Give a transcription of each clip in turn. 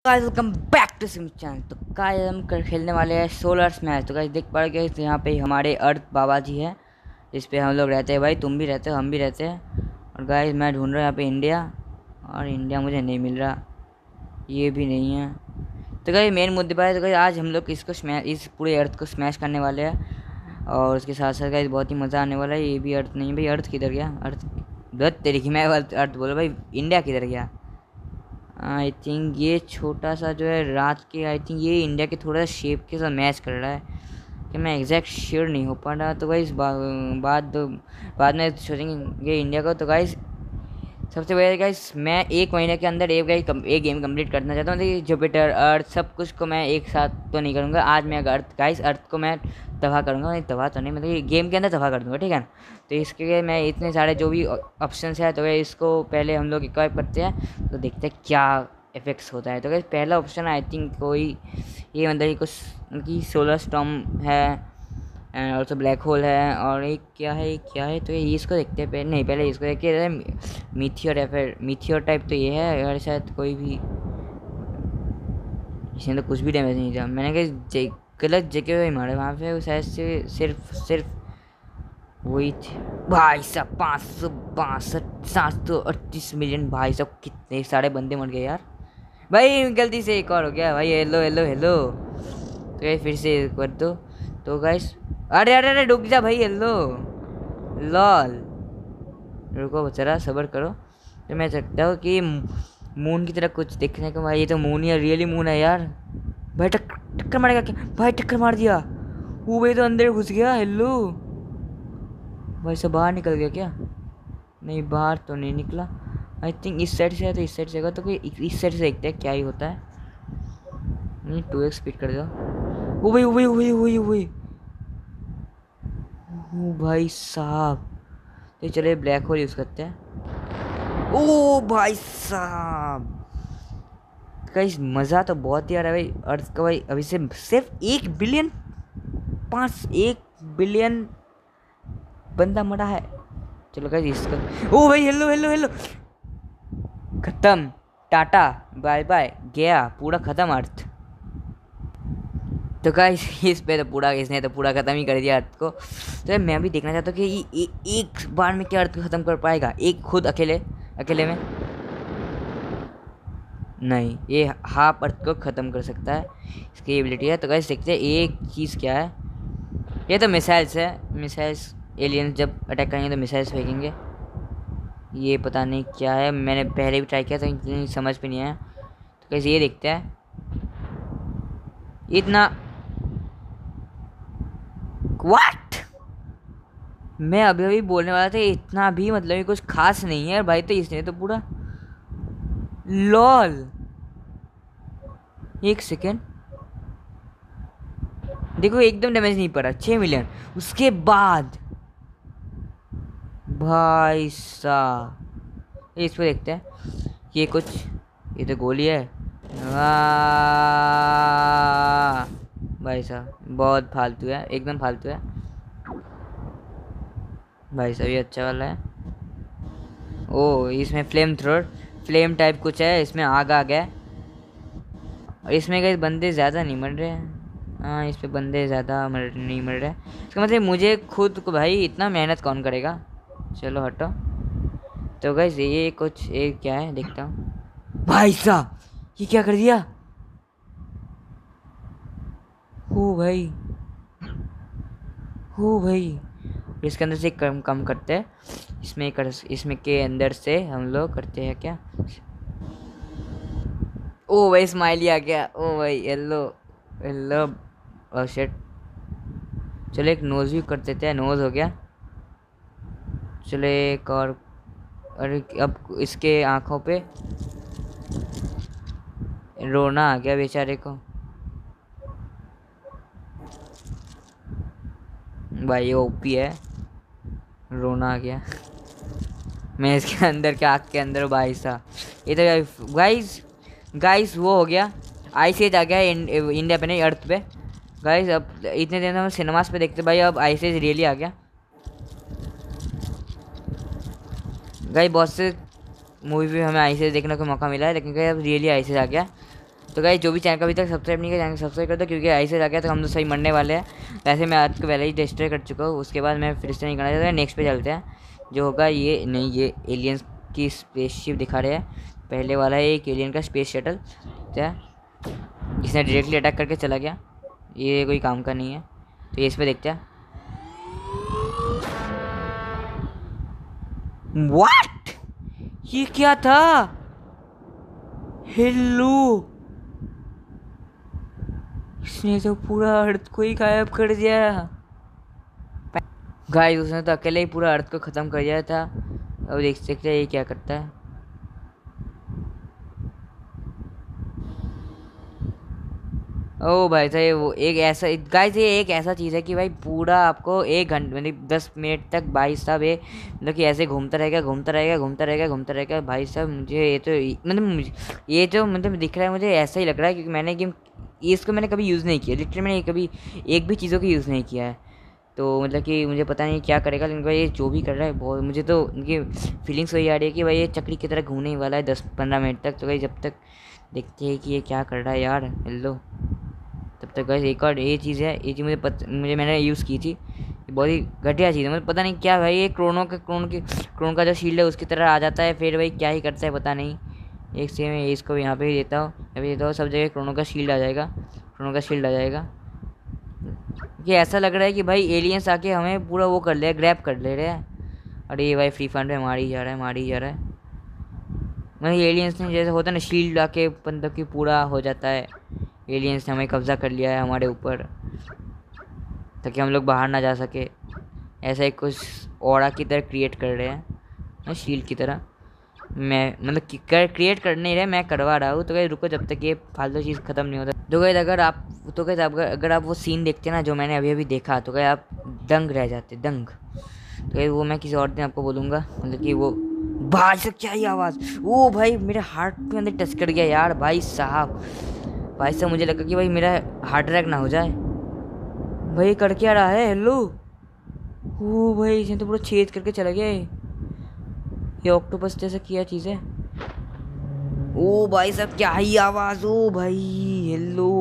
Guys welcome back to Sim channel. तो guys हम खेलने वाले हैं सोलर स्मैश। तो गाइस देख पा रहे हो यहाँ पे हमारे अर्थ बाबा जी है, इस पे हम लोग रहते हैं। भाई तुम भी रहते हो, हम भी रहते हैं। और गाइस मैं ढूंढ रहा हूँ यहाँ पे इंडिया, और इंडिया मुझे नहीं मिल रहा, ये भी नहीं है। तो गाइस मेन मुद्दे पर है। तो गाइस आज हम लोग इसको स्मैश, इस पूरे अर्थ को स्मैश करने वाले हैं, और उसके साथ साथ गाइस बहुत ही मज़ा आने वाला है। ये भी अर्थ नहीं, भाई अर्थ किधर गया? अर्थ गलत तरीके मैं अर्थ बोला भाई, इंडिया किधर गया? आई थिंक ये छोटा सा जो है रात के, आई थिंक ये इंडिया के थोड़ा सा शेप के साथ मैच कर रहा है, कि मैं एग्जैक्ट श्योर नहीं हो पा रहा। तो गाइस बाद में सोचेंगे ये इंडिया का। तो गाइस सबसे पहले गाइस मैं एक महीने के अंदर एक गेम कंप्लीट करना चाहता हूँ। जुपिटर अर्थ सब कुछ को मैं एक साथ तो नहीं करूँगा। आज मैं अर्थ को मैं तबाह करूँगा, नहीं तबाह तो नहीं, मतलब ये गेम के अंदर तबाह कर दूँगा, ठीक है ना। तो इसके लिए मैं इतने सारे जो भी ऑप्शंस है, तो इसको पहले हम लोग इक्वाइप करते हैं, तो देखते हैं क्या इफेक्ट्स होता है। तो गाइस पहला ऑप्शन आई थिंक कोई ये मतलब कुछ उनकी सोलर स्टॉर्म है, एंड ऑल्सो ब्लैक होल है, और एक क्या है तो ये इसको देखते हैं पहले। नहीं पहले इसको देखते हैं, मीथियोर या फिर मीथियोर टाइप तो ये है, और शायद कोई भी इसने तो कुछ भी डैमेज नहीं दिया। मैंने कहा गलत जगह पे मारे, वहाँ पे शायद से सिर्फ वही थे। भाई साहब 562,738 भाई साहब कितने सारे बंदे मर गए यार। भाई गलती से एक और हो गया भाई। हेलो हेलो हेलो, तो गाइस फिर से कर दो। तो गाइस अरे अरे अरे रुक जा भाई, हेलो लॉल, रुको जरा सब्र करो। तो मैं सकता हूँ कि मून की तरह कुछ देखने को। भाई ये तो मून ही है, रियली मून है यार। भाई टक्कर मारेगा क्या? भाई टक्कर मार दिया, वो भाई तो अंदर घुस गया। हेलो भाई सब बाहर निकल गया क्या? नहीं बाहर तो नहीं निकला। आई थिंक इस साइड से है, तो इस साइड से होगा। तो कोई इस साइड से देखते हैं क्या ही होता है। नहीं 2x स्पीड कर दो। वो भाई ओ भाई साहब, तो चले ब्लैक होल यूज़ करते हैं। ओ भाई साहब गाइस मज़ा तो बहुत ही आ रहा है भाई अर्थ का। भाई अभी से सिर्फ 1 बिलियन बंदा मरा है। चलो गाइस इसका, ओ भाई हेलो हेलो हेलो, खत्म, टाटा बाय बाय, गया पूरा खत्म अर्थ। तो गाइस इस पे तो पूरा, इसने तो पूरा ख़त्म ही कर दिया अर्थ को। तो मैं भी देखना चाहता हूँ कि एक बार में क्या अर्थ को ख़त्म कर पाएगा, एक खुद अकेले में। नहीं, ये हाफ अर्थ को ख़त्म कर सकता है, इसकी एबिलिटी है। तो गाइस देखते हैं एक चीज़ क्या है। ये तो मिसाइल्स है, मिसाइल्स एलियंस जब अटैक करेंगे तो मिसाइल्स फेंकेंगे। ये पता नहीं क्या है, मैंने पहले भी ट्राई किया था, इतनी समझ में नहीं आया। तो गाइस ये देखते हैं इतना व्हाट मैं अभी बोलने वाला था, इतना भी मतलब कुछ खास नहीं है भाई। तो इसने तो पूरा लॉल, एक सेकेंड देखो एकदम डैमेज नहीं पड़ा, 6 मिलियन उसके बाद। भाई साहब इस पर देखते हैं ये कुछ, ये तो गोली है। भाई साहब बहुत फालतू है, एकदम फालतू है भाई साहब। ये अच्छा वाला है। ओ इसमें फ्लेम टाइप कुछ है, इसमें आग आ गया। और इसमें कई बंदे ज़्यादा नहीं मर रहे हैं। हाँ इस पे बंदे ज़्यादा नहीं मर रहे। इसका मतलब मुझे खुद को, भाई इतना मेहनत कौन करेगा। चलो हटो। तो गाइस ये कुछ एक क्या है देखता हूँ। भाई साहब ये क्या कर दिया? हो भाई इसके अंदर से कम करते हैं। इसमें के अंदर से हम लोग करते हैं क्या। ओ भाई स्माइली आ गया। ओ भाई हेलो हेलो, ओह शिट। चलो एक नोज भी कर देते हैं, नोज हो गया। चलो एक और, अरे अब इसके आँखों पे रोना आ गया बेचारे को। भाई ये ओपी है, रोना आ गया। मैं इसके अंदर के आँख के अंदर भाई साहब। ये तो गाइस वो हो गया, आइस एज आ गया इंडिया पे, नहीं अर्थ पे। गाइस अब इतने दिन हम सिनेमास पे देखते भाई, अब आइस एज रियली आ गया। गाइस बहुत से मूवी पे हमें आइस एज देखने को मौका मिला है, लेकिन गाइस अब रियली आइस एज आ गया। तो गाइस जो भी चैनल का अभी तक सब्सक्राइब नहीं किया चैनल सब्सक्राइब कर दो, क्योंकि ऐसे जाके तो हम तो सही मरने वाले हैं। वैसे मैं आज को पहले ही डिस्ट्रॉय कर चुका हूँ, उसके बाद मैं फिर से नहीं करना चाहता। नेक्स्ट पे चलते हैं जो होगा ये नहीं, ये एलियंस की स्पेसशिप दिखा रहे हैं। पहले वाला है एक एलियन का स्पेस शटल क्या, जिसने डायरेक्टली अटैक करके चला गया, ये कोई काम का नहीं है। तो ये इस पर देखते हैं। व्हाट, ये क्या था? हेलो, इसने तो पूरा अर्थ को ही गायब कर दिया। गाइस उसने तो अकेले ही पूरा अर्थ को ख़त्म कर दिया था। अब देख सकते हैं ये क्या करता है। ओ भाई साहब वो एक ऐसा गाइस, ये एक ऐसा चीज़ है कि भाई पूरा आपको 1 घंटे मतलब 10 मिनट तक भाई साहब ये मतलब कि ऐसे घूमता रहेगा घूमता रहेगा घूमता रहेगा घूमता रहेगा। भाई साहब मुझे ये तो मतलब मुझे ये जो मतलब दिख रहा है, मुझे ऐसा ही लग रहा है, क्योंकि मैंने गेम इसको मैंने कभी यूज़ नहीं किया। लिटरली मैंने कभी एक भी चीज़ों को यूज़ नहीं किया है। तो मतलब कि मुझे पता नहीं क्या करेगा, लेकिन भाई ये जो भी कर रहा है बहुत, मुझे तो उनकी फीलिंग्स वही आ रही है कि भाई ये चक्री की तरह घूमने ही वाला है 10-15 मिनट तक। तो भाई जब तक देखते हैं कि ये क्या कर रहा है यार। हेलो, तब तक गाइस एक और ये चीज़ है, ये चीज़ मुझे मैंने यूज़ की थी, ये बहुत ही घटिया चीज़ है। मतलब पता नहीं क्या भाई, ये क्रोनो का जो शील्ड है उसकी तरह आ जाता है, फिर भाई क्या ही करता है पता नहीं। एक से मैं इसको यहाँ पे ही देता हूँ, अभी देता हूँ, सब जगह क्रोनो का शील्ड आ जाएगा, क्रोनो का शील्ड आ जाएगा। ये ऐसा लग रहा है कि भाई एलियंस आके हमें पूरा वो कर ले, ग्रैब कर ले रहे हैं। अरे ये भाई फ्री फायर में मार ही जा रहा है, मार ही जा रहा है। मतलब एलियंस ने जैसे होता है ना शील्ड आके मतलब कि पूरा हो जाता है, एलियंस ने हमें कब्जा कर लिया है हमारे ऊपर, ताकि हम लोग बाहर ना जा सके। ऐसा ही कुछ ऑरा की तरह क्रिएट कर रहे हैं, शील्ड की तरह। मैं मतलब क्रिएट कर नहीं रहे, मैं करवा रहा हूँ। तो गाइस रुको जब तक ये फालतू चीज़ ख़त्म नहीं होता। तो गाइस अगर आप वो सीन देखते ना जो मैंने अभी अभी देखा, तो गाइस आप दंग रह जाते, दंग। तो गाइस वो मैं किसी और दिन आपको बोलूँगा, मतलब कि वो भाई से क्या ही आवाज़, वो भाई मेरे हार्ट के अंदर टच कर गया यार। भाई साहब मुझे लगा कि भाई मेरा हार्ट अटैक ना हो जाए। भाई कर क्या रहा है? हेलो, ओ भाई इसने तो पूरा छेद करके चला गया है। ये ऑक्टोपस जैसा किया चीज़ है। ओ भाई साहब क्या ही आवाज़, ओ भाई हेलो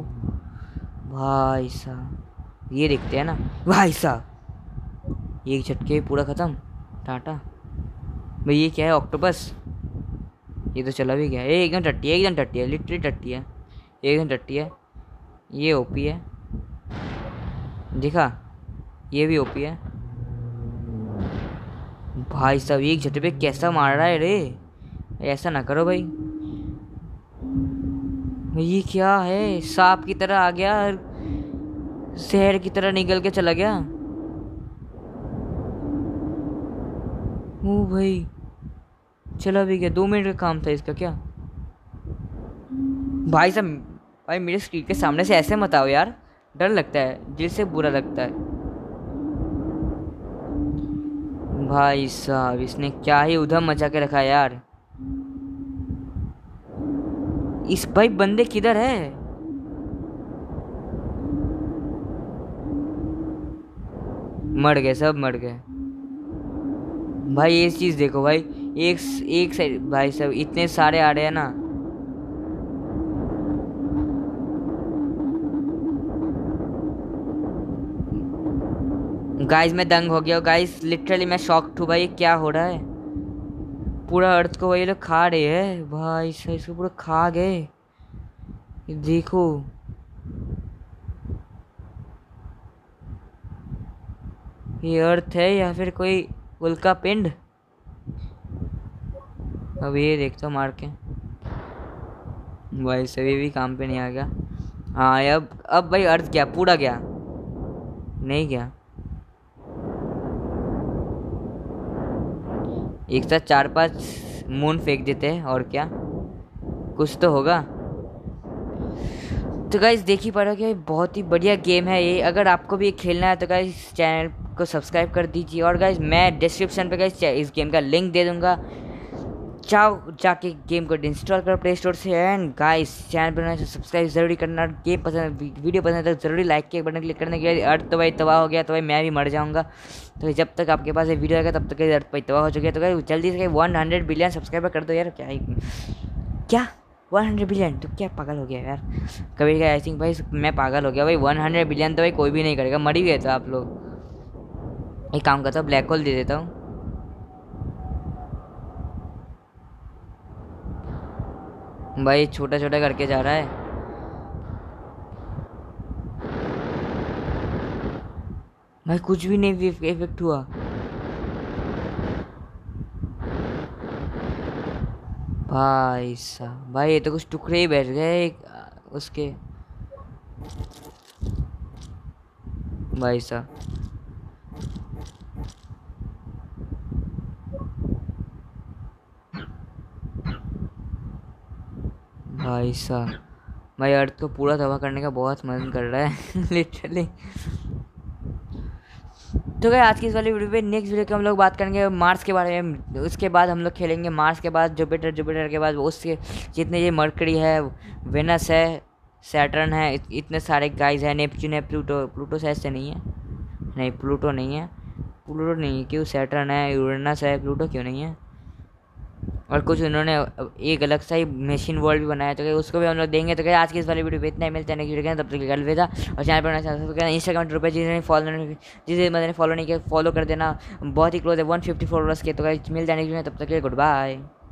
भाई साहब, ये देखते हैं ना भाई साहब, एक झटके पूरा ख़त्म, टाटा। भाई ये क्या है? ऑक्टोपस, ये तो चला भी गया। ये एकदम टट्टी है, एकदम टट्टी है, लिटरली टट्टी है, एकदम टट्टी है। ये ओपी है, देखा, ये भी ओपी है। भाई साहब एक झटके पे कैसा मार रहा है रे, ऐसा ना करो भाई। ये क्या है? सांप की तरह आ गया, शहर की तरह निकल के चला गया। ओ भाई चला भी गया, 2 मिनट का काम था इसका क्या? भाई साहब भाई मेरे स्क्रीन के सामने से ऐसे मत आओ यार, डर लगता है, दिल से बुरा लगता है। भाई साहब इसने क्या ही उधम मचा के रखा है यार। इस भाई बंदे किधर है? मर गए, सब मर गए। भाई ये चीज़ देखो भाई, एक साइड भाई साहब इतने सारे आ रहे हैं ना। गाइस मैं दंग हो गया गाइस, लिटरली मैं शॉक्ड हूँ भाई, क्या हो रहा है? पूरा अर्थ को भाई लोग खा रहे हैं भाई साहब, इसको पूरा खा गए। देखो ये अर्थ है या फिर कोई उल्का पिंड? अब ये देखता हूँ मार के। भाई सभी भी काम पे नहीं आ गया। हाँ अब भाई अर्थ गया, पूरा गया, नहीं गया। एक साथ 4-5 मून फेंक देते हैं और क्या, कुछ तो होगा। तो गाइस देख ही पा रहे हो कि बहुत ही बढ़िया गेम है ये। अगर आपको भी खेलना है तो गाइस चैनल को सब्सक्राइब कर दीजिए। और गाइस मैं डिस्क्रिप्शन पे गाइस इस गेम का लिंक दे दूंगा, जाओ जाके गेम को इंस्टॉल करो प्ले स्टोर से। एंड गाइस चैनल पर सब्सक्राइब जरूरी करना, गेम पसंद वीडियो पसंद है तो जरूरी लाइक के बटन क्लिक करने के लिए। अर्थ तो भाई तबाह हो गया, तो भाई मैं भी मर जाऊंगा। तो जब तक आपके पास ये वीडियो आएगा तब तक अर्थ भाई तबाह हो चुकी है। तो जल्दी से 100 बिलियन सब्सक्राइबर कर दो यार। क्या 100 बिलियन तो क्या पागल हो गया यार कबीर का। आई थिंक भाई मैं पागल हो गया भाई। 100 बिलियन तो भाई कोई भी नहीं करेगा, मर ही गए तो आप लोग। एक काम करता हूँ, ब्लैक होल दे देता हूँ। भाई छोटा छोटा करके जा रहा है भाई, कुछ भी नहीं इफेक्ट हुआ। भाई साहब भाई ये तो कुछ टुकड़े ही बैठ गए उसके। भाई साहब भाई साहब भाई अर्थ को पूरा तबाह करने का बहुत मन कर रहा है लिटरली। तो क्या आज की इस वाली वीडियो पे, नेक्स्ट वीडियो के हम लोग बात करेंगे मार्स के बारे में। उसके बाद हम लोग खेलेंगे मार्स के बाद जुपिटर, जुपिटर के बाद उसके जितने ये मरकरी है, वेनस है, सैटर्न है, इतने सारे गाइस हैं, नेपच्यून है, प्लूटो, प्लूटो शायद से नहीं है, नहीं प्लूटो नहीं है, प्लूटो नहीं है क्यों, सैटर्न है, यूरेनस है, प्लूटो क्यों नहीं है। और कुछ उन्होंने एक अलग सा ही मशीन वर्ल्ड भी बनाया, तो क्या उसको भी हम लोग देंगे। तो क्या आज की इस वाली वीडियो पे इतना ही, मिलते हैं नेक्स्ट वीडियो के, तब तक के लिए अलविदा। और चैनल पर नया इंस्टाग्राम रुपये जिसे मैंने फॉलो नहीं किया फॉलो कर देना, बहुत ही क्लोज है 154 के। तो क्या मिलते हैं नेक्स्ट वीडियो, तब तक के लिए गुड बाय।